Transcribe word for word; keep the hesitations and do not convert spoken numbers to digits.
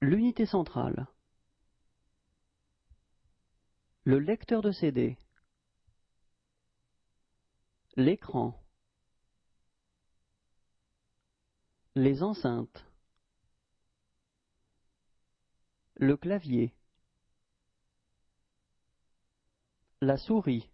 L'unité centrale. Le lecteur de C D. L'écran. Les enceintes. Le clavier. La souris.